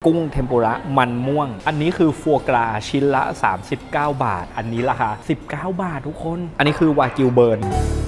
กุ้งเทมปุระมันม่วงอันนี้คือฟัวกราชิ้นละ39 บาทอันนี้ราคา19 บาททุกคนอันนี้คือวากิวเบิร์น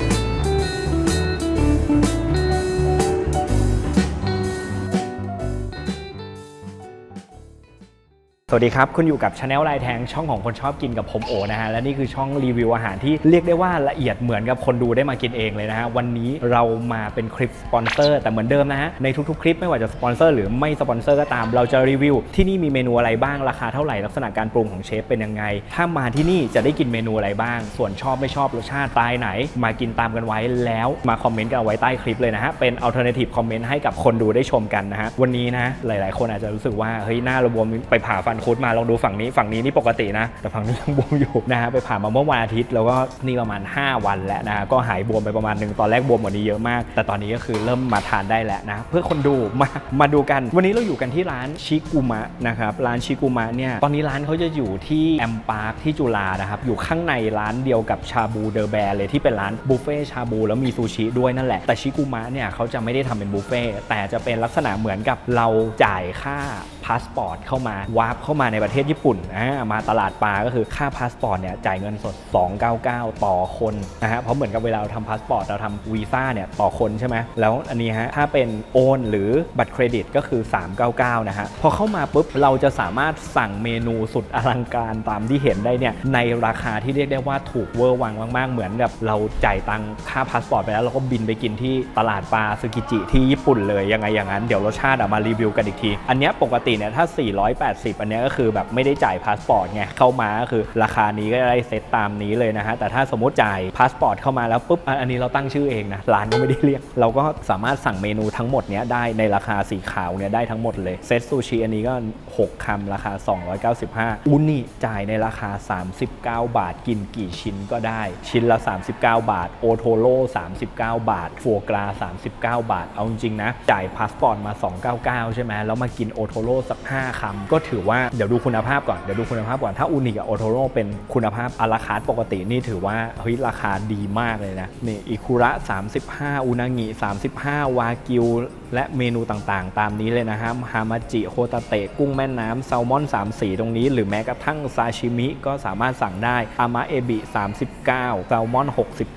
สวัสดีครับคุณอยู่กับ Channel ลายแทงช่องของคนชอบกินกับผมโอนะฮะและนี่คือช่องรีวิวอาหารที่เรียกได้ว่าละเอียดเหมือนกับคนดูได้มากินเองเลยนะฮะวันนี้เรามาเป็นคลิปสปอนเซอร์แต่เหมือนเดิมนะฮะในทุกๆคลิปไม่ว่าจะสปอนเซอร์หรือไม่สปอนเซอร์ก็ตามเราจะรีวิวที่นี่มีเมนูอะไรบ้างราคาเท่าไหร่ลักษณะการปรุงของเชฟเป็นยังไงถ้ามาที่นี่จะได้กินเมนูอะไรบ้างส่วนชอบไม่ชอบรสชาติสไตล์ไหนมากินตามกันไว้แล้วมาคอมเมนต์กันเอาไว้ใต้คลิปเลยนะฮะเป็น alternative comment ให้กับคนดูได้ชมกันนะฮะวันนี้นะหลายๆคนอาจจะรู้สึกว่าเฮ้ยหน้าเราบวมไปผ่าฟันคุดมาลองดูฝั่งนี้นี่ปกตินะแต่ฝั่งนี้ยังบวมอยู่นะฮะไปผ่ามาเมื่อวันอาทิตย์แล้วก็นี่ประมาณ5 วันแล้วนะฮะก็หายบวมไปประมาณนึงตอนแรกบวมกว่านี้เยอะมากแต่ตอนนี้ก็คือเริ่มมาทานได้แล้วนะเพื่อคนดูมาดูกันวันนี้เราอยู่กันที่ร้านชิกุมะนะครับร้านชิกุมะเนี่ยตอนนี้ร้านเขาจะอยู่ที่แอมพาร์คที่จุฬานะครับอยู่ข้างในร้านเดียวกับชาบูเดอะแบร์เลยที่เป็นร้านบุฟเฟ่ชาบูแล้วมีซูชิด้วยนั่นแหละแต่ชิกุมะเนี่ยเขาจะไม่ได้ทำเป็นบุฟเฟ่แต่จะเป็นลักษณะเหมือนกับเราจ่ายค่าพาสปอร์ตเข้ามาวาร์ปเข้ามาในประเทศญี่ปุ่นมาตลาดปลาก็คือค่าพาสปอร์ตเนี่ยจ่ายเงินสด299ต่อคนนะฮะเพราะเหมือนกับเวลาเราทำพาสปอร์ตเราทำวีซ่าเนี่ยต่อคนใช่ไหมแล้วอันนี้ฮะถ้าเป็นโอนหรือบัตรเครดิตก็คือ399นะฮะพอเข้ามาปุ๊บเราจะสามารถสั่งเมนูสุดอลังการตามที่เห็นได้เนี่ยในราคาที่เรียกได้ว่าถูกเวอร์วังมากๆเหมือนกับเราจ่ายตังค่าพาสปอร์ตไปแล้วเราก็บินไปกินที่ตลาดปลาซึกิจิที่ญี่ปุ่นเลยยังไงอย่างนั้นเดี๋ยวรสชาติมารีวิวกันอีกทีอันนี้ปกติเนี่ยถ้า480อันนี้ก็คือแบบไม่ได้จ่ายพาสปอร์ตไงเข้ามาก็คือราคานี้ก็ได้เซตตามนี้เลยนะฮะแต่ถ้าสมมติจ่ายพาสปอร์ตเข้ามาแล้วปุ๊บอันนี้เราตั้งชื่อเองนะร้านก็ไม่ได้เรียกเราก็สามารถสั่งเมนูทั้งหมดเนี้ยได้ในราคาสีขาวเนี่ยได้ทั้งหมดเลยเซตซูชิอันนี้ก็6 คำราคา295อุนิจ่ายในราคา39 บาทกินกี่ชิ้นก็ได้ชิ้นละ39 บาทโอโทโร่39 บาทฟัวกรา39 บาทเอาจริงๆนะจ่ายพาสปอร์ตมา299ใช่ไหมแล้วมากินโอโทโร่สัก5 คำก็ถือว่าเดี๋ยวดูคุณภาพก่อนถ้าอุนิกับโอโทโร่เป็นคุณภาพอาราคาร์ทปกตินี่ถือว่าเฮ้ยราคาดีมากเลยนะนี่อิคุระ35อุนางิ35วากิวและเมนูต่างๆตามนี้เลยนะฮะฮามาจิโฮตาเตะกุ้งแม่น้ำแซลมอน3 สีตรงนี้หรือแม้กระทั่งซาชิมิก็สามารถสั่งได้อามะเอบิ39แซลมอน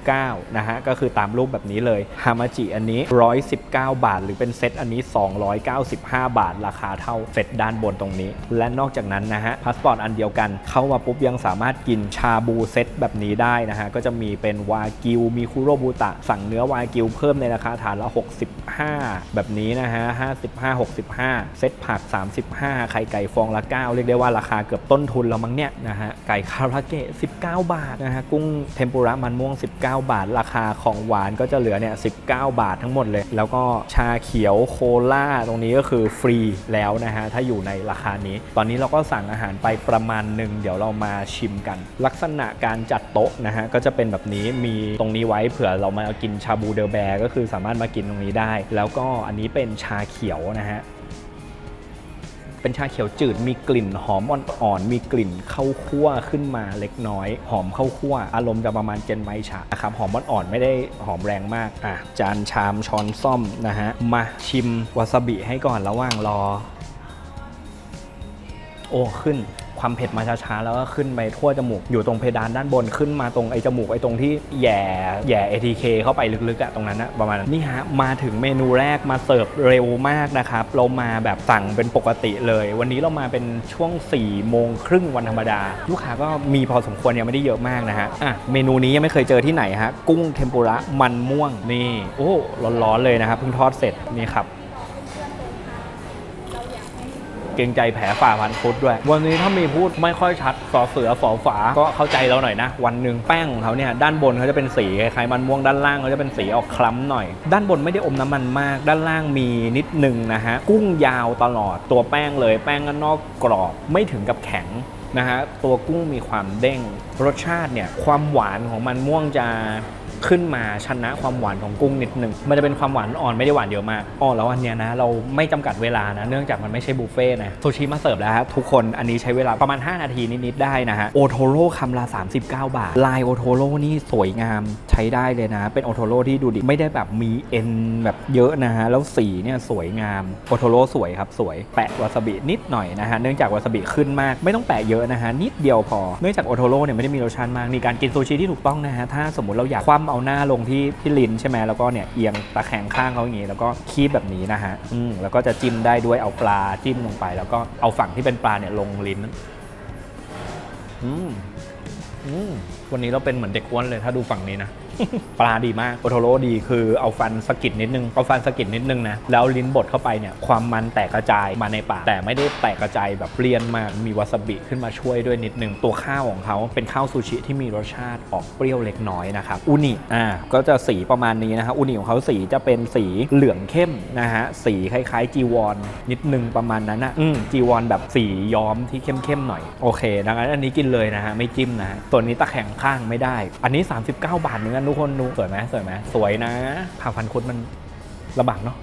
69นะฮะก็คือตามรูปแบบนี้เลยฮามาจิอันนี้119 บาทหรือเป็นเซตอันนี้295 บาทราคาเท่าเซตด้านบนตรงนี้และนอกจากนั้นนะฮะพาสปอร์ตอันเดียวกันเข้ามาปุ๊บยังสามารถกินชาบูเซตแบบนี้ได้นะฮะก็จะมีเป็นวากิวมีคุโรบุตะสั่งเนื้อวากิวเพิ่มในราคาฐานละ65แบบนี้นะฮะ65 เซตผัก35ไข่ไก่ฟองละ9เรียกได้ว่าราคาเกือบต้นทุนแล้วมั้งเนี่ยนะฮะไก่คาราเกะ19 บาทนะฮะกุ้งเทมปุระมันม่วง19 บาทราคาของหวานก็จะเหลือเนี่ย19 บาททั้งหมดเลยแล้วก็ชาเขียวโคลาตรงนี้ก็คือฟรีแล้วนะฮะถ้าอยู่ในราคานี้ตอนนี้เราก็สั่งอาหารไปประมาณหนึ่งเดี๋ยวเรามาชิมกันลักษณะการจัดโต๊ะนะฮะก็จะเป็นแบบนี้มีตรงนี้ไว้เผื่อเรามากินชาบูเดอะแบร์ก็คือสามารถมากินตรงนี้ได้แล้วก็อันนี้เป็นชาเขียวนะฮะเป็นชาเขียวจืดมีกลิ่นหอมอ่อนๆมีกลิ่นข้าวคั่วขึ้นมาเล็กน้อยหอมข้าวคั่วอารมณ์จะประมาณเจนไมชานะครับหอมอ่อนๆไม่ได้หอมแรงมากจานชามช้อนซ่อมนะฮะมาชิมวาซาบิให้ก่อนระหว่างรอโอ้ขึ้นความเผ็ดมาช้าๆแล้วก็ขึ้นไปทั่วจมูกอยู่ตรงเพดานด้านบนขึ้นมาตรงไอ้จมูกไอ้ตรงที่แย่ ATK เข้าไปลึกๆอะตรงนั้นนะประมาณนั้นนี่ฮะมาถึงเมนูแรกมาเสิร์ฟเร็วมากนะครับเรามาแบบสั่งเป็นปกติเลยวันนี้เรามาเป็นช่วง4:30วันธรรมดาลูกค้าก็มีพอสมควรยังไม่ได้เยอะมากนะฮะเมนูนี้ยังไม่เคยเจอที่ไหนฮะกุ้งเทมปุระมันม่วงนี่โอ้ร้อนๆเลยนะครับเพิ่งทอดเสร็จนี่ครับเกรงใจแผลฝ่าพันฟุตด้วยวันนี้ถ้ามีพูดไม่ค่อยชัดสอเสือฝอฝาก็เข้าใจเราหน่อยนะวันหนึ่งแป้งของเขาเนี่ยด้านบนเขาจะเป็นสีคล้ายมันม่วงด้านล่างเขาจะเป็นสีออกคล้ำหน่อยด้านบนไม่ได้อมน้ำมันมากด้านล่างมีนิดนึงนะฮะกุ้งยาวตลอดตัวแป้งเลยแป้งก็นอกกรอบไม่ถึงกับแข็งนะฮะตัวกุ้งมีความเด้งรสชาติเนี่ยความหวานของมันม่วงจะขึ้นมาชนะความหวานของกุ้งนิดนึงมันจะเป็นความหวานอ่อนไม่ได้หวานเยอะมากแล้วอันเนี้ยนะเราไม่จำกัดเวลานะเนื่องจากมันไม่ใช่บุฟเฟ่ต์นะซูชิมาเสิร์ฟแล้วฮะทุกคนอันนี้ใช้เวลาประมาณ5นาทีนิดๆได้นะฮะโอโทโร่คำละ39 บาทลายโอโทโร่นี่สวยงามใช้ได้เลยนะเป็นโอโทโร่ที่ดูดิไม่ได้แบบมีเอ็นแบบเยอะนะฮะแล้วสีเนี่ยสวยงามโอโทโร่สวยครับสวยแปะวาซาบินิดหน่อยนะฮะเนื่องจากวาซาบิขึ้นมากไม่ต้องแปะเยอะนะฮะนิดเดียวพอเนื่องจากโอโทโร่เนี่ยไม่ได้มีรสชาติมากนี่การกินซูชิที่ถูกต้องนะฮะถ้าสมมติเราอยากคว่ำเอาหน้าลงที่ลิ้นใช่ไหมแล้วก็เนี่ยเอียงตะแคงข้างเขาอย่างนี้แล้วก็คีบแบบนี้นะฮะแล้วก็จะจิ้มได้ด้วยเอาปลาจิ้มลงไปแล้วก็เอาฝั่งที่เป็นปลาเนี่ยลงลิ้นวันนี้เราเป็นเหมือนเด็กอ้วนเลยถ้าดูฝั่งนี้นะ ปลาดีมากโอโทโร่ดีคือเอาฟันสะกิดนิดนึงนะแล้วลิ้นบดเข้าไปเนี่ยความมันแตกกระจายมาในปากแต่ไม่ได้แตกกระจายแบบเลี่ยนมากมีวาซาบิขึ้นมาช่วยด้วยนิดนึงตัวข้าวของเขาเป็นข้าวซูชิที่มีรสชาติออกเปรี้ยวเล็กน้อยนะครับอูนิก็จะสีประมาณนี้นะฮะอูนิของเขาสีจะเป็นสีเหลืองเข้มนะฮะสีคล้ายๆจีวอนนิดนึงประมาณนั้นนะจีวอนแบบสีย้อมที่เข้มๆหน่อยโอเคดังนั้นอันนี้กินเลยนะฮะไม่จิ้มนะตัวนี้ตะแคงข้างไม่ได้อันนี้39 บาทเหมือนกันทุกคนดูสวยไหมสวยนะผ่าฟันคุดมันลำบากเนาะ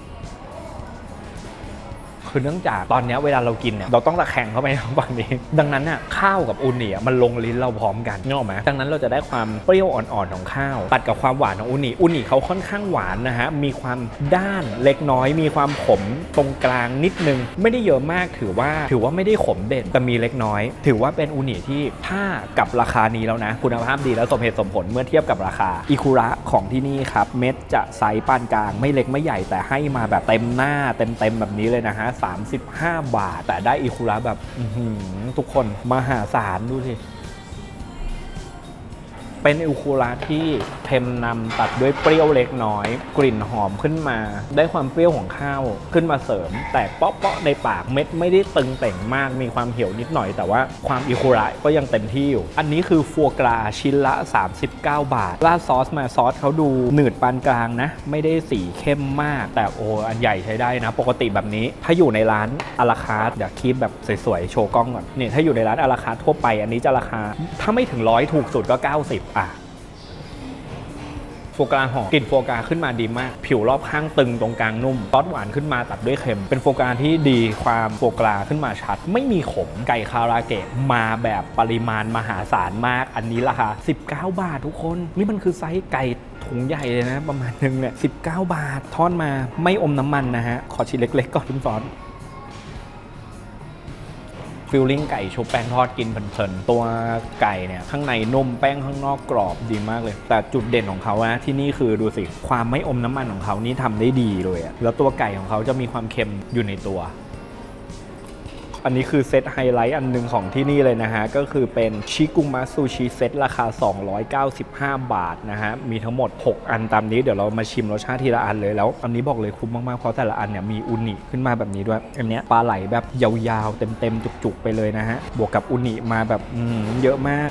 คือเนื่องจากตอนนี้เวลาเรากินเนี่ยเราต้องตะแคงเข้าไปฝั่งนี้ดังนั้นน่ะข้าวกับอูนิมันลงลิ้นเราพร้อมกันนึกออกไหมดังนั้นเราจะได้ความเปรี้ยวอ่อนๆของข้าวตัดกับความหวานของอูนิเขาค่อนข้างหวานนะฮะมีความด้านเล็กน้อยมีความขมตรงกลางนิดนึงไม่ได้เยอะมากถือว่าไม่ได้ขมเด่นแต่มีเล็กน้อยถือว่าเป็นอูนิที่ถ้ากับราคานี้แล้วนะคุณภาพดีแล้วสมเหตุสมผลเมื่อเทียบกับราคาอิคุระของที่นี่ครับเม็ดจะไซส์ปานกลางไม่เล็กไม่ใหญ่แต่ให้มาแบบเต็มหน้าเต็มแบบนี้เลยนะฮะ35 บาทแต่ได้อิคุระแบบทุกคนมหาศาลดูสิเป็นอิคุระที่เค็มนำตัดด้วยเปรี้ยวเล็กน้อยกลิ่นหอมขึ้นมาได้ความเปรี้ยวของข้าวขึ้นมาเสริมแต่เปาะในปากเม็ดไม่ได้ตึงเต่งมากมีความเหี่ยวนิดหน่อยแต่ว่าความอิคุระก็ยังเต็มที่อยู่อันนี้คือฟัวกราชิ้นละ39 บาทราดซอสมาซอสเขาดูหนืดปานกลางนะไม่ได้สีเข้มมากแต่อันใหญ่ใช้ได้นะปกติแบบนี้ถ้าอยู่ในร้านอาราคาร์ทเดี๋ยวคลิปแบบสวยๆโชว์กล้องก่อนนี่ถ้าอยู่ในร้านอาราคาร์ททั่วไปอันนี้จะราคาถ้าไม่ถึง100ถูกสุดก็90โฟกราหอมกลิ่นโฟกราขึ้นมาดีมากผิวรอบข้างตึงตรงกลางนุ่มซอสหวานขึ้นมาตัดด้วยเค็มเป็นโฟกราที่ดีความโฟกราขึ้นมาชัดไม่มีขมไก่คาราเกะมาแบบปริมาณมหาศาลมากอันนี้ราคา19 บาททุกคนนี่มันคือไซส์ไก่ถุงใหญ่เลยนะประมาณนึงเนี่ย19 บาททอดมาไม่อมน้ำมันนะฮะขอชิ้นเล็กๆก่อนคุณซอสฟิลลิ่งไก่ชุบแป้งทอดกินเพลินๆตัวไก่เนี่ยข้างในนุ่มแป้งข้างนอกกรอบดีมากเลยแต่จุดเด่นของเขานะที่นี่คือดูสิความไม่อมน้ำมันของเขานี่ทำได้ดีเลยอะแล้วตัวไก่ของเขาจะมีความเค็มอยู่ในตัวอันนี้คือเซตไฮไลท์อันนึงของที่นี่เลยนะฮะก็คือเป็นชิกุมะซูชิเซตราคา295 บาทนะฮะมีทั้งหมด6อันตามนี้เดี๋ยวเรามาชิมรสชาติทีละอันเลยแล้วอันนี้บอกเลยคุ้มมากๆเพราะแต่ละอันเนี่ยมีอุนิขึ้นมาแบบนี้ด้วยอันนี้ปลาไหลแบบยาวๆเต็มๆจุกๆไปเลยนะฮะบวกกับอุนิมาแบบเยอะมาก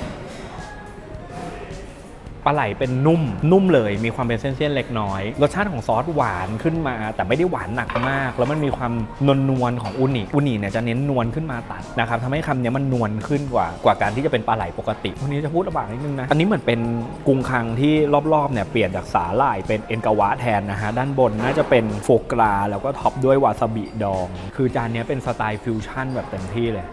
ปลาไหลเป็นนุ่มเลยมีความเป็นเส้นๆเล็กน้อยรสชาติของซอสหวานขึ้นมาแต่ไม่ได้หวานหนักมากแล้วมันมีความนวลของอูนิเนี่ยจะเน้นนวลขึ้นมาตัดนะครับทำให้คำนี้มันนวลขึ้นกว่าการที่จะเป็นปลาไหลปกติวันนี้จะพูดระบากนิดนึงนะอันนี้เหมือนเป็นกุ้งคังที่รอบๆเนี่ยเปลี่ยนจากสาหร่ายเป็นเอ็นกาวะแทนนะฮะด้านบนน่าจะเป็นโฟกราแล้วก็ท็อปด้วยวาซาบิดองคือจานนี้เป็นสไตล์ฟิวชั่นแบบเต็มที่เลย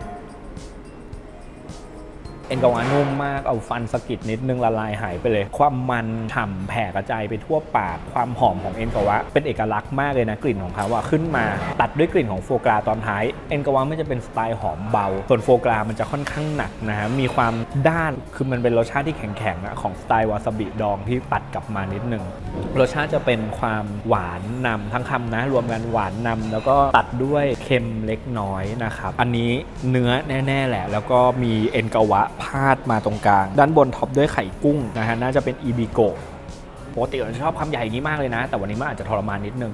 เอ็นกาวานุ่มมากเอาฟันสกิดนิดนึงละลายหายไปเลยความมันฉ่ำแผ่กระจายไปทั่วปากความหอมของเอ็นกาวะเป็นเอกลักษณ์มากเลยนะกลิ่นของเขาว่าขึ้นมาตัดด้วยกลิ่นของโฟกราตอนท้ายเอ็นกาวะไม่จะเป็นสไตล์หอมเบาส่วนโฟกรามันจะค่อนข้างหนักนะฮะมีความด้านคือมันเป็นรสชาติที่แข็งๆของสไตล์วาซาบิดองที่ตัดกลับมานิดนึงรสชาติจะเป็นความหวานนำทั้งคำนะรวมกันหวานนำแล้วก็ตัดด้วยเค็มเล็กน้อยนะครับอันนี้เนื้อแน่ๆแหละแล้วก็มีเอ็นกาวะพาดมาตรงกลางด้านบนท็อปด้วยไข่กุ้งนะฮะน่าจะเป็นอีบิโกะปกติเราชอบคำใหญ่อย่างนี้มากเลยนะแต่วันนี้มันอาจจะทรมานนิดนึง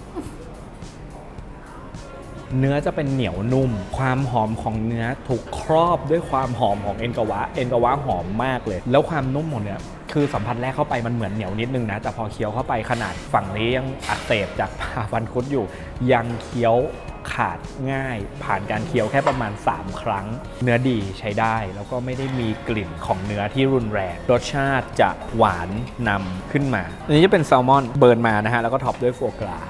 เนื้อจะเป็นเหนียวนุ่มความหอมของเนื้อถูกครอบด้วยความหอมของเอ็นกาวะหอมมากเลยแล้วความนุ่มของเนื้อคือสัมผัสแรกเข้าไปมันเหมือนเหนียวนิดนึงนะแต่พอเคี้ยวเข้าไปขนาดฝั่งนี้ยังอักเสบจากผ่าฟันคุดอยู่ยังเคี้ยวขาดง่ายผ่านการเคี้ยวแค่ประมาณ3ครั้งเนื้อดีใช้ได้แล้วก็ไม่ได้มีกลิ่นของเนื้อที่รุนแรงรสชาติจะหวานนำขึ้นมาอันนี้จะเป็นแซลมอนเบิร์นมานะฮะแล้วก็ท็อปด้วยโฟกรา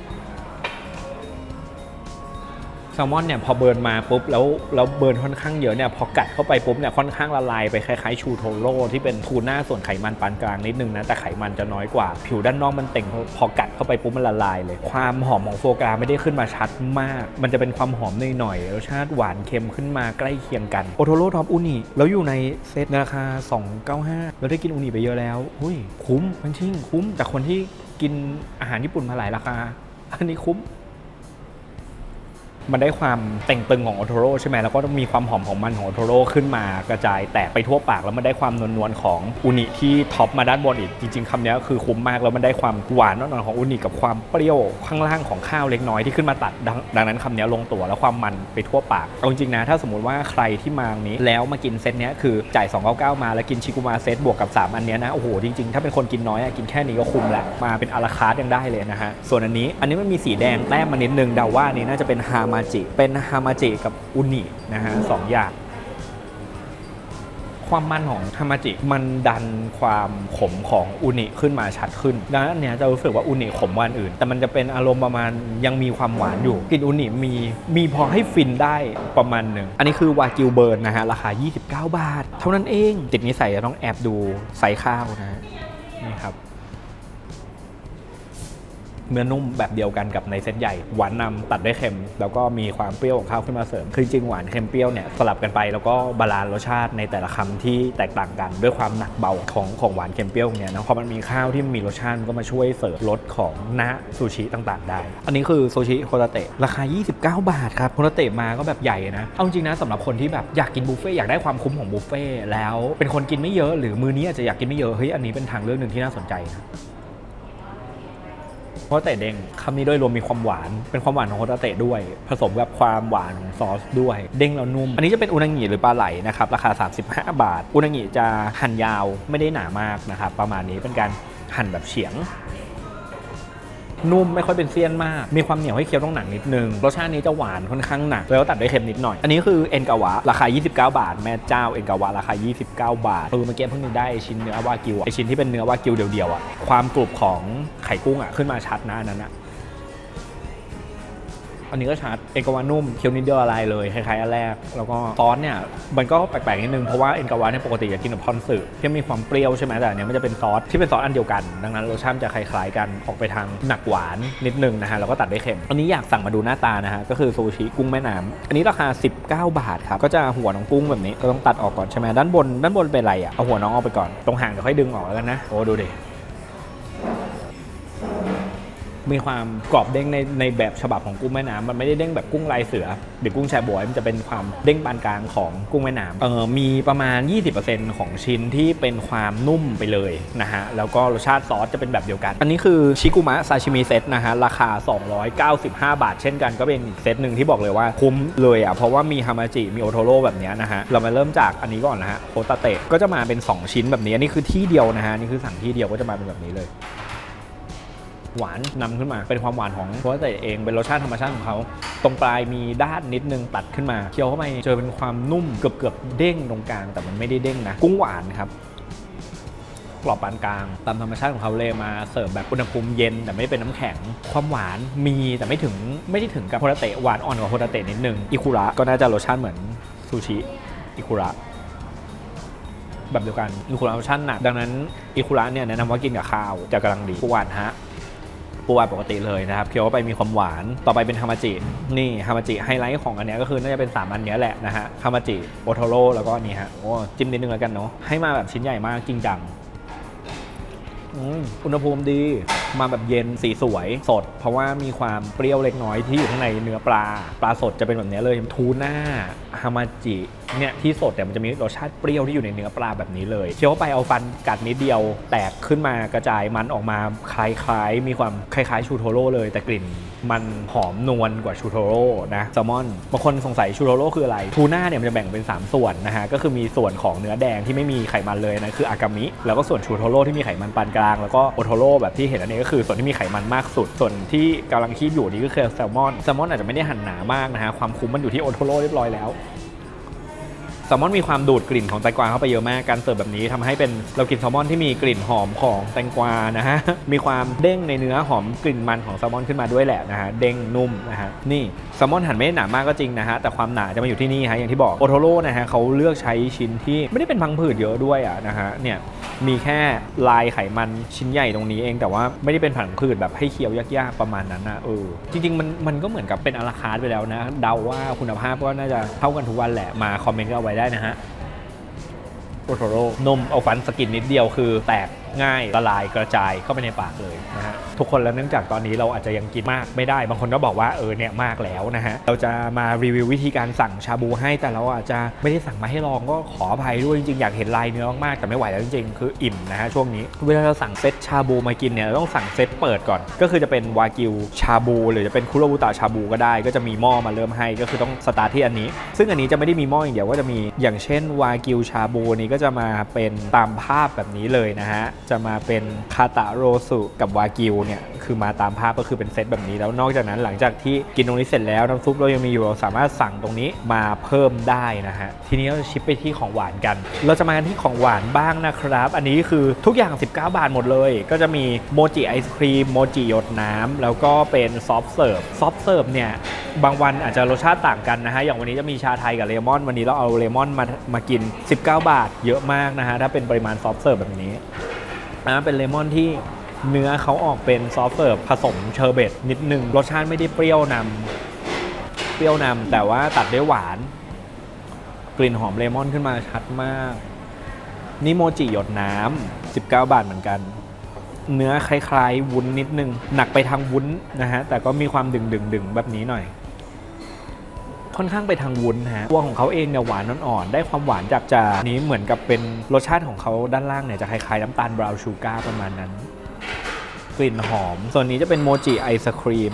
แซลมอนเนี่ยพอเบิร์นมาปุ๊บแล้วเบิร์นค่อนข้างเยอะเนี่ยพอกัดเข้าไปปุ๊บเนี่ยค่อนข้างละลายไปคล้ายๆชูโทโร่ที่เป็นทูน่าส่วนไขมันปานกลางนิดนึงนะแต่ไขมันจะน้อยกว่าผิวด้านนอกมันเต่งพอกัดเข้าไปปุ๊บมันละลายเลยความหอมของโฟกราไม่ได้ขึ้นมาชัดมากมันจะเป็นความหอมหน่อยๆรสชาติหวานเค็มขึ้นมาใกล้เคียงกันโอโทโร่ท็อปอูนิแล้วอยู่ในเซตราคา295เราได้กินอูนิไปเยอะแล้วคุ้มจริงคุ้มแต่คนที่กินอาหารญี่ปุ่นมาหลายราคาอันนี้คุ้มมันได้ความเต่งตึงของโอโทโร่ใช่ไหมแล้วก็มีความหอมของมันของโอโทโร่ขึ้นมากระจายแตกไปทั่วปากแล้วมันได้ความนวลๆของอูนิที่ท็อปมาด้านบนอีกจริงๆคำนี้คือคุ้มมากแล้วมันได้ความหวานนวลๆของอูนิกับความเปรี้ยวข้างล่างของข้าวเล็กน้อยที่ขึ้นมาตัดดังนั้นคำนี้ลงตัวแล้วความมันไปทั่วปากเอาจริงๆนะถ้าสมมติว่าใครที่มานี้แล้วมากินเซตนี้คือจ่าย299มาแล้วกินชิกุมาเซตบวกกับ3อันนี้นะโอ้โหจริงๆถ้าเป็นคนกินน้อยกินแค่นี้ก็คุ้มแล้วมาเป็นอาราคาร์ทยังได้เลยนะฮะส่วนอันนี้มันมีสีแดงแต้มมานิดนึงเดาว่านี้น่าจะเป็นฮามาจิเป็นฮามาจิกับอุนินะฮะ2อย่างความมันของฮามาจิมันดันความขมของอุนิขึ้นมาชัดขึ้นดังนั้นเนี่ยจะรู้สึกว่าอุนิขมกว่าอื่นแต่มันจะเป็นอารมณ์ประมาณยังมีความหวานอยู่กลิ่นอุนิมีพอให้ฟินได้ประมาณหนึ่งอันนี้คือวากิวเบิร์นนะฮะราคา29 บาทเท่านั้นเองติดนิสัยจะต้องแอบดูไซส์ข้าวนะนี่ครับเนื้อนุ่มแบบเดียวกันกับในเซตใหญ่หวานนำตัดด้วยเค็มแล้วก็มีความเปรี้ยวของข้าวขึ้นมาเสริมคือจริงหวานเค็มเปรี้ยวเนี่ยสลับกันไปแล้วก็บาลานซ์รสชาติในแต่ละคำที่แตกต่างกันด้วยความหนักเบาของหวานเค็มเปรี้ยวเนี่ยนะพอมันมีข้าวที่มีรสชาติก็มาช่วยเสริมรสของนะซูชิต่างๆได้อันนี้คือซูชิโฮตาเตะราคา29 บาทครับโฮตาเตะมาก็แบบใหญ่นะเอาจริงนะสำหรับคนที่แบบอยากกินบุฟเฟ่อยากได้ความคุ้มของบุฟเฟ่แล้วเป็นคนกินไม่เยอะหรือมื้อนี้อาจจะอยากกินไม่เยอะเฮ้ยอันนี้เป็นทางเลือกหนึ่งที่น่าสนใจนะโฮตาเตะเด้งคำนี้ด้วยรวมมีความหวานเป็นความหวานของโฮตาเตะด้วยผสมกับความหวานของซอสด้วยเด้งแล้วนุ่มอันนี้จะเป็นอุนางิหรือปลาไหลนะครับราคา35 บาทอุนางิจะหั่นยาวไม่ได้หนามากนะครับประมาณนี้เป็นการหั่นแบบเฉียงนุ่มไม่ค่อยเป็นเสี้ยนมากมีความเหนียวให้เคี้ยวต้องหนักนิดนึงรสชาตินี้จะหวานค่อนข้างหนักแล้วตัดด้วยเค็มนิดหน่อยอันนี้คือเอ็นกาวะราคา29 บาทแม่เจ้าเอ็นกาวะราคา29 บาทเมื่อกี้เพิ่งได้ชิ้นเนื้อวากิวไอชิ้นที่เป็นเนื้อวากิวเดียวๆความกรุบของไข่กุ้งขึ้นมาชัดนะอันนั้นอันนี้ก็ชัดเอ็นกาวะนุ่มเคี้ยวนิดเดียวละลายเลยคล้ายๆอันแรกแล้วก็ซอสเนี่ยมันก็แปลกๆนิดนึงเพราะว่าเอ็นกาวะเนี่ยปกติจะกินกับพอนสึที่มีความเปรี้ยวใช่ไหมแต่อันนี้มันจะเป็นซอสที่เป็นซอสอันเดียวกันดังนั้นรสชาติจะคล้ายๆกันออกไปทางหนักหวานนิดนึงนะฮะแล้วก็ตัดด้วยเค็มอันนี้อยากสั่งมาดูหน้าตานะฮะก็คือซูชิกุ้งแม่น้ำอันนี้ราคา19 บาทครับก็จะหัวน้องกุ้งแบบนี้ก็ต้องตัดออกก่อนใช่ไหมด้านบนเป็นอะไรเอาหัวน้องออกไปก่อนตรงหางเดี๋ยวค่อยดึงออกแล้วกันนะโอ้ดูดิมีความกรอบเด้งในแบบฉบับของกุ้งแม่น้ำมันไม่ได้เด้งแบบกุ้งลายเสือหรือกุ้งแชบวยมันจะเป็นความเด้งปานกลางของกุ้งแม่น้ำมีประมาณ 20% ของชิ้นที่เป็นความนุ่มไปเลยนะฮะแล้วก็รสชาติซอสจะเป็นแบบเดียวกันอันนี้คือชิกุมะซาชิมิเซตนะฮะราคา295 บาทเช่นกันก็เป็นอีกเซตหนึ่งที่บอกเลยว่าคุ้มเลยเพราะว่ามีฮามาจิมีโอโทโร่แบบนี้นะฮะเรามาเริ่มจากอันนี้ก่อนนะฮะโฮตาเตะก็จะมาเป็น2ชิ้นแบบนี้อันนี้คือที่เดียวนะฮะนี่คือสั่งที่เดียวก็จะมาเป็นแบบนี้เลยหวานนำขึ้นมาเป็นความหวานของโฮตาเตะเองเป็นรสชาติธรรมชาติของเขาตรงปลายมีด้านนิดนึงตัดขึ้นมาเคี้ยวเข้าไปเจอเป็นความนุ่มเกือบเด้งตรงกลางแต่มันไม่ได้เด้งนะกุ้งหวานครับกรอบปานกลางตามธรรมชาติของเขาเลยมาเสิร์ฟแบบอุณหภูมิเย็นแต่ไม่เป็นน้ำแข็งความหวานมีแต่ไม่ได้ถึงกับโฮตาเตะหวานอ่อนกว่าโฮตาเตะนิดนึงอิคุระก็น่าจะรสชาติเหมือนซูชิอิคุระแบบเดียวกันอิคุระรสชาติหนักดังนั้นอิคุระเนี่ยแนะนำว่ากินกับข้าวจะกำลังดีหวานฮะปูวานปกติเลยนะครับเคี้ยวไปมีความหวานต่อไปเป็นฮามาจินี่ฮามาจิไฮไลท์ของอันนี้ก็คือน่าจะเป็น3อันนี้แหละนะฮะฮามาจิโอโทโร่แล้วก็นี่ฮะโอ้จิ้มนิดนึงแล้วกันเนาะให้มาแบบชิ้นใหญ่มากจริงจังอุณหภูมิดีมาแบบเย็นสีสวยสดเพราะว่ามีความเปรี้ยวเล็กน้อยที่อยู่ข้างในเนื้อปลาสดจะเป็นแบบนี้เลยทูน่าฮามาจิเนี่ยที่สดแต่มันจะมีรสชาติเปรี้ยวที่อยู่ในเนื้อปลาแบบนี้เลยเคี้ยวไปเอาฟันกัดนิดเดียวแตกขึ้นมากระจายมันออกมาคล้ายๆมีความคล้ายๆชูโทโร่เลยแต่กลิ่นมันหอมนวลกว่าชูโทโร่นะแซลมอนบางคนสงสัยชูโทโร่คืออะไรทูน่าเนี่ยมันจะแบ่งเป็น3ส่วนนะฮะก็คือมีส่วนของเนื้อแดงที่ไม่มีไขมันเลยนะคืออากามิแล้วก็ส่วนชูโทโร่ที่มีไขมันปานกลางแล้วก็โอโทโร่แบบที่เห็นนั่นเองก็คือส่วนที่มีไขมันมากสุดส่วนที่กำลังคิดอยู่นี่ก็คือแซลมอนอาจจะไม่ได้หั่นหนามากนะฮะความคุ้มมันอยู่ที่โอโทโร่เรียบร้อยแล้วแซลมอนมีความดูดกลิ่นของแตงกวาเข้าไปเยอะมากการเสิร์ฟแบบนี้ทำให้เป็นเรากินแซลมอนที่มีกลิ่นหอมของแตงกวานะฮะมีความเด้งในเนื้อหอมกลิ่นมันของแซลมอนขึ้นมาด้วยแหละนะฮะเด้งนุ่มนะฮะนี่แซลมอนหั่นไม่ได้หนามากก็จริงนะฮะแต่ความหนาจะมาอยู่ที่นี่ฮะอย่างที่บอกโอโทโร่นะฮะเขาเลือกใช้ชิ้นที่ไม่ได้เป็นพังผืดเยอะด้วยนะฮะเนี่ยมีแค่ลายไขมันชิ้นใหญ่ตรงนี้เองแต่ว่าไม่ได้เป็นผังผืดแบบให้เคี้ยวยากๆประมาณนั้นนะจริงๆมันก็เหมือนกับเป็นอะลาคาร์ทไปแล้วนะเดาว่าคุณภาพก็น่าจะเท่ากันทุกวันแหละมาคอมเมนต์กันเอาไว้ได้นะฮะโอโทโร่นมเอาฟันสกินนิดเดียวคือแตกง่ายละลายกระจายเข้าไปในปากเลยนะฮะทุกคนแล้วเนื่องจากตอนนี้เราอาจจะยังกินมากไม่ได้บางคนก็บอกว่าเนี่ยมากแล้วนะฮะเราจะมารีวิววิธีการสั่งชาบูให้แต่เราอาจจะไม่ได้สั่งมาให้ลองก็ขออภัยด้วยจริงๆอยากเห็นลายเนื้อมากๆแต่ไม่ไหวแล้วจริงๆคืออิ่มนะฮะช่วงนี้เวลาเราสั่งเซตชาบูมากินเนี่ยเราต้องสั่งเซตเปิดก่อนก็คือจะเป็นวากิวชาบูหรือจะเป็นคุโรบุตะชาบูก็ได้ก็จะมีหม้อมาเริ่มให้ก็คือต้องสตาร์ทที่อันนี้ซึ่งอันนี้จะไม่ได้มีหม้ออย่างเดียวก็จะมีอย่างเช่นวากิวชาบูนี้ก็จะมาเป็นตามภาพแบบนี้เลยนะฮะจะมาเป็นคาตะโรสุกับวากิวเนี่ยคือมาตามภาพก็คือเป็นเซตแบบนี้แล้วนอกจากนั้นหลังจากที่กินตรงนี้เสร็จแล้วน้ำซุปเรายังมีอยู่เราสามารถสั่งตรงนี้มาเพิ่มได้นะฮะทีนี้เราจะชิปไปที่ของหวานกันเราจะมากันที่ของหวานบ้างนะครับอันนี้คือทุกอย่าง19 บาทหมดเลยก็จะมีโมจิไอศครีมโมจิหยดน้ำแล้วก็เป็นซอฟต์เสิร์ฟเนี่ยบางวันอาจจะรสชาติต่างกันนะฮะอย่างวันนี้จะมีชาไทยกับเลมอนวันนี้เราเอาเลมอนมากิน19 บาทเยอะมากนะฮะถ้าเป็นปริมาณซอฟต์เสิร์ฟแบบนี้เป็นเลมอนที่เนื้อเขาออกเป็นซอฟต์เสิร์ฟผสมเชอร์เบตนิดนึงรสชาติไม่ได้เปรี้ยวนำแต่ว่าตัดด้วยหวานกลิ่นหอมเลมอนขึ้นมาชัดมากนี่โมจิหยดน้ำ19 บาทเหมือนกันเนื้อคล้ายๆวุ้นนิดนึงหนักไปทางวุ้นนะฮะแต่ก็มีความดึงแบบนี้หน่อยค่อนข้างไปทางวุ้นฮะตัวของเขาเองเนี่ยหวานอ่อนๆได้ความหวานจากนี้เหมือนกับเป็นรสชาติของเขาด้านล่างเนี่ยจะคล้ายๆน้ำตาลบราวน์ชูการ์ประมาณนั้นกลิ่นหอมส่วนนี้จะเป็นโมจิไอศครีม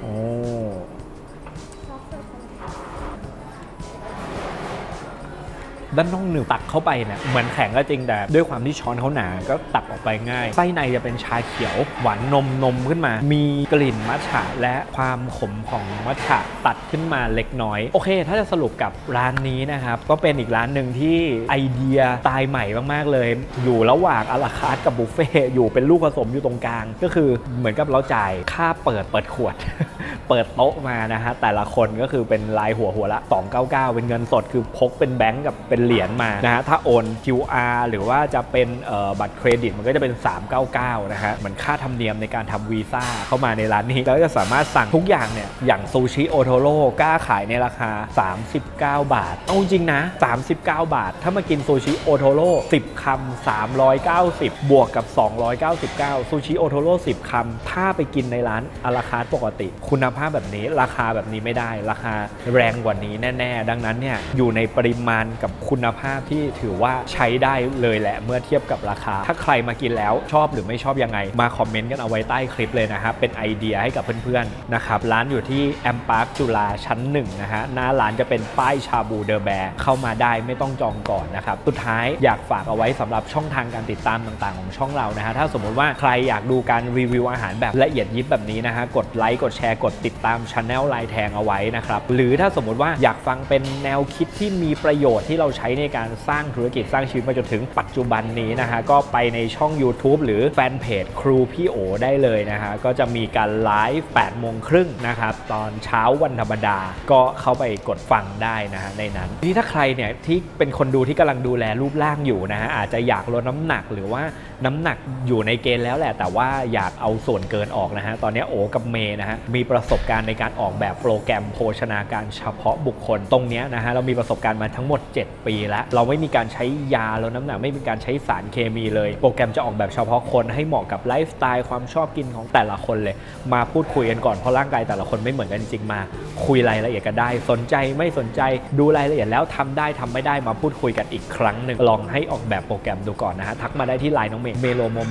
ด้านนอกหนึ่งตักเข้าไปเนี่ยเหมือนแข็งก็จริงแต่ด้วยความที่ช้อนเขาหนาก็ตักออกไปง่ายไส้ในจะเป็นชาเขียวหวานนมขึ้นมามีกลิ่นมัทฉะและความขมของมัทฉะตัดขึ้นมาเล็กน้อยโอเคถ้าจะสรุปกับร้านนี้นะครับก็เป็นอีกร้านหนึ่งที่ไอเดียตายใหม่มากๆเลยอยู่ระหว่างอะลาคาร์ทกับบุฟเฟ่อยู่เป็นลูกผสมอยู่ตรงกลางก็คือเหมือนกับเราจ่ายค่าเปิดขวด เปิดโต๊ะมานะฮะแต่ละคนก็คือเป็นลายหัวละ299เป็นเงินสดคือพกเป็นแบงก์กับเป็นเหรียญมานะฮะถ้าโอน QR หรือว่าจะเป็นบัตรเครดิตมันก็จะเป็น399นะฮะเหมือนค่าธรรมเนียมในการทำวีซ่าเข้ามาในร้านนี้แล้วจะสามารถสั่งทุกอย่างเนี่ยอย่างซูชิโอโทโร่กล้าขายในราคา39 บาทเอาจริงนะ39 บาทถ้ามากินซูชิโอโทโร่10 คำ390บวกกับ299ซูชิโอโทโร่10 คำถ้าไปกินในร้านอะลาคาร์ทปกติคุณภาพแบบนี้ราคาแบบนี้ไม่ได้ราคาแรงกว่านี้แน่ๆดังนั้นเนี่ยอยู่ในปริมาณกับคุณภาพที่ถือว่าใช้ได้เลยแหละเมื่อเทียบกับราคาถ้าใครมากินแล้วชอบหรือไม่ชอบยังไงมาคอมเมนต์กันเอาไว้ใต้คลิปเลยนะครับเป็นไอเดียให้กับเพื่อนๆนะครับร้านอยู่ที่แอมพาร์คจุฬาชั้น1นะฮะหน้าร้านจะเป็นป้ายชาบูเดอะแบร์เข้ามาได้ไม่ต้องจองก่อนนะครับสุดท้ายอยากฝากเอาไว้สำหรับช่องทางการติดตามต่างๆของช่องเรานะฮะถ้าสมมติว่าใครอยากดูการรีวิวอาหารแบบละเอียดยิบแบบนี้นะฮะกดไลค์กดแชร์กดติดตามchannel ลายแทงเอาไว้นะครับหรือถ้าสมมติว่าอยากฟังเป็นแนวคิดที่มีประโยชน์ที่เราใช้ในการสร้างธุรกิจสร้างชีวิตมาจนถึงปัจจุบันนี้นะฮะก็ไปในช่อง YouTube หรือแฟนเพจครูพี่โอได้เลยนะฮะก็จะมีการไลฟ์8 โมงครึ่งนะครับตอนเช้าวันธรรมดาก็เข้าไปกดฟังได้นะฮะในนั้นทีนี้ถ้าใครเนี่ยที่เป็นคนดูที่กำลังดูแลรูปร่างอยู่นะฮะอาจจะอยากลดน้ำหนักหรือว่าน้ำหนักอยู่ในเกณฑ์แล้วแหละแต่ว่าอยากเอาส่วนเกินออกนะฮะตอนนี้โอกับเมย์นะฮะมีประสบการณ์ในการออกแบบโปรแกรมโภชนาการเฉพาะบุคคลตรงนี้นะฮะเรามีประสบการณ์มาทั้งหมด7 ปีแล้วเราไม่มีการใช้ยาลดน้ำหนักไม่มีการใช้สารเคมีเลยโปรแกรมจะออกแบบเฉพาะคนให้เหมาะกับไลฟ์สไตล์ความชอบกินของแต่ละคนเลยมาพูดคุยกันก่อนเพราะร่างกายแต่ละคนไม่เหมือนกันจริงๆมาคุยรายละเอียดกันได้สนใจไม่สนใจดูรายละเอียดแล้วทำได้ทำไม่ได้มาพูดคุยกันอีกครั้งหนึ่งลองให้ออกแบบโปรแกรมดูก่อนนะฮะทักมาได้ที่ไลน์น้องเมย์Melomome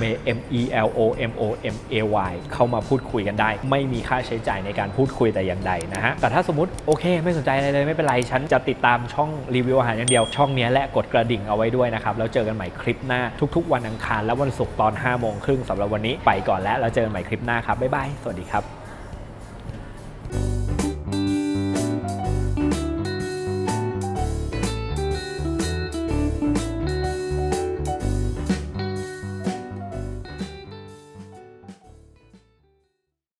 MELOMOMAY เข้ามาพูดคุยกันได้ไม่มีค่าใช้จ่ายในการพูดคุยแต่อย่างใดนะฮะแต่ถ้าสมมติโอเคไม่สนใจอะไรเลยไม่เป็นไรฉันจะติดตามช่องรีวิวอาหารอย่างเดียว subscribe ช่องนี้และกดกระดิ่งเอาไว้ด้วยนะครับแล้วเจอกันใหม่คลิปหน้าทุกๆวันอังคารและวันศุกร์ตอน 5 โมงครึ่งสำหรับวันนี้ไปก่อนแล้วเจอกันใหม่คลิปหน้าครับบ๊ายบายสวัสดีครับ